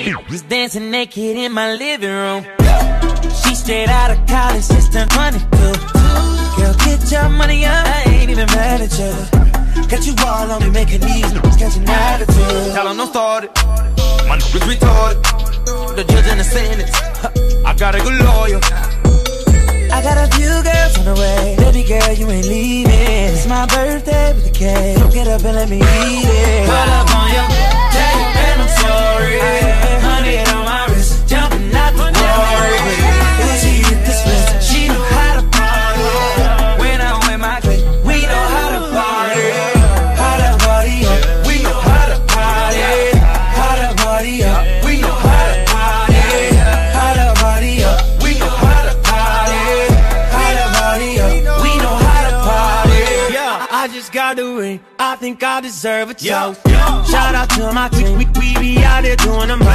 was dancing naked in my living room. She straight out of college, just turned 22. Girl, get your money up, I ain't even mad at you. Got you all on me, making these niggas catch an attitude. Tell them don't start it, my niggas retarded. The judge and the sentence, I got a good lawyer. I got a few girls on the way. Baby girl, you ain't leaving. It's my birthday with the cake, so get up and let me eat it. Pull up on your date, and I'm sorry. 100 on my wrist, jumping out the glory. When she hit this list, she know how to party. When I'm with my clique, we know how to party. How to party up, we know how to party. How to party up, we know how to party. How to party up, we know how to party. How to party up, we know how to party. Yeah, I just got the ring, I think I deserve a toast. Shout out to my team, we be out here doing them.